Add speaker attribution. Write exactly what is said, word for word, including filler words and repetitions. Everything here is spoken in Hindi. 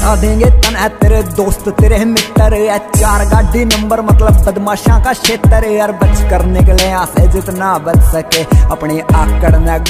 Speaker 1: बता देंगे तन है तेरे दोस्त तेरे मित्र या चार गाड़ी नंबर मतलब बदमाशा का क्षेत्र यार। बच कर निकले यहाँ से जितना बच सके अपनी आकड़ न